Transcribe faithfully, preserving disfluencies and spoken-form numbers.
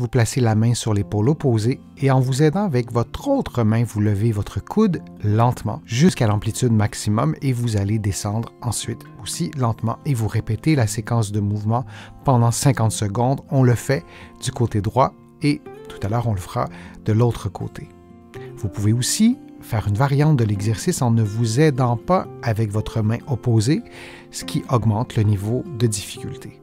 vous placez la main sur l'épaule opposée et en vous aidant avec votre autre main, vous levez votre coude lentement jusqu'à l'amplitude maximum et vous allez descendre ensuite aussi lentement et vous répétez la séquence de mouvement pendant cinquante secondes. On le fait du côté droit et tout à l'heure, on le fera de l'autre côté. Vous pouvez aussi faire une variante de l'exercice en ne vous aidant pas avec votre main opposée, ce qui augmente le niveau de difficulté.